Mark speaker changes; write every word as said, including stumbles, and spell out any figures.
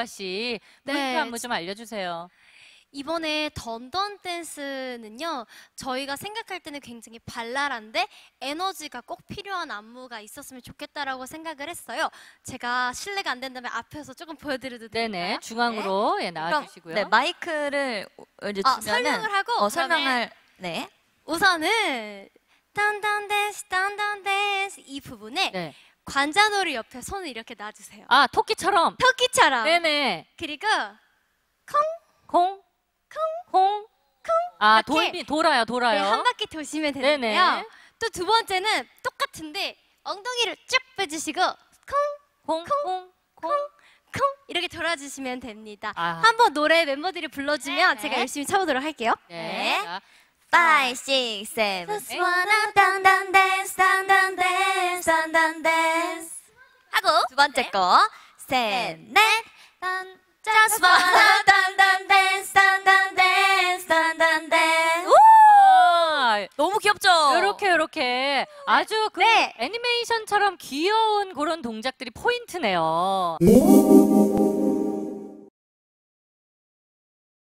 Speaker 1: 보아 씨, 포인트
Speaker 2: 네.
Speaker 1: 안무 좀 알려주세요.
Speaker 2: 이번에 던던 댄스는요, 저희가 생각할 때는 굉장히 발랄한데 에너지가 꼭 필요한 안무가 있었으면 좋겠다라고 생각을 했어요. 제가 실례가 안 된다면 앞에서 조금 보여드려도 될까요?
Speaker 1: 네네, 중앙으로 예, 나와주시고요.
Speaker 3: 네, 마이크를 이제
Speaker 2: 아,
Speaker 3: 주면은
Speaker 2: 설명을 하고
Speaker 3: 어,
Speaker 2: 그다음에
Speaker 3: 설명을 네.
Speaker 2: 우선은 던던 댄스, 던던 댄스 이 부분에
Speaker 1: 네.
Speaker 2: 관자놀이 옆에 손을 이렇게 놔주세요.
Speaker 1: 아, 토끼처럼.
Speaker 2: 토끼처럼.
Speaker 1: 네네.
Speaker 2: 그리고
Speaker 1: 콩, 콩, 콩. 아,
Speaker 2: 이렇게
Speaker 1: 돌, 돌아요,
Speaker 2: 네,
Speaker 1: 돌아요.
Speaker 2: 한 바퀴 도시면
Speaker 1: 네네.
Speaker 2: 되는데요. 또 두 번째는 똑같은데 엉덩이를 쭉 빼주시고 콩,
Speaker 1: 콩, 콩, 콩.
Speaker 2: 콩 이렇게 돌아주시면 됩니다.
Speaker 1: 아.
Speaker 2: 한번 노래 멤버들이 불러주면
Speaker 3: 네.
Speaker 2: 제가 열심히 쳐보도록 할게요.
Speaker 1: 네.
Speaker 3: 네.
Speaker 1: 자,
Speaker 3: five, six, seven,
Speaker 2: Just
Speaker 3: eight.
Speaker 2: wanna
Speaker 3: 던던 댄스, 던던 댄스, 던던 댄스. 하고 두 번째 거, 셋, 넷. 던, just wanna 던던 댄스, 던던 댄스, 던던 댄스.
Speaker 1: 아,
Speaker 3: 너무 귀엽죠?
Speaker 1: 요렇게 요렇게 아주 그
Speaker 2: 네.
Speaker 1: 애니메이션처럼 귀여운 그런 동작들이 포인트네요.